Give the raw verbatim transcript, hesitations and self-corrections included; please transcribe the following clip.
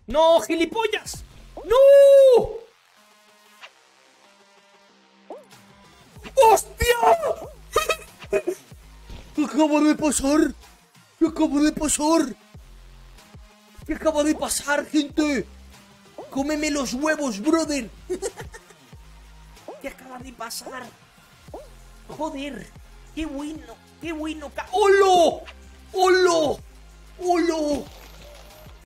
¡No, gilipollas! ¡No! ¡Hostia! ¿Qué acaba de pasar? ¿Qué acaba de pasar? ¿Qué acaba de pasar, gente? ¡Cómeme los huevos, brother! ¿Qué acaba de pasar? Joder, qué bueno, qué bueno. ¡Holo! ¡Holo! ¡Holo!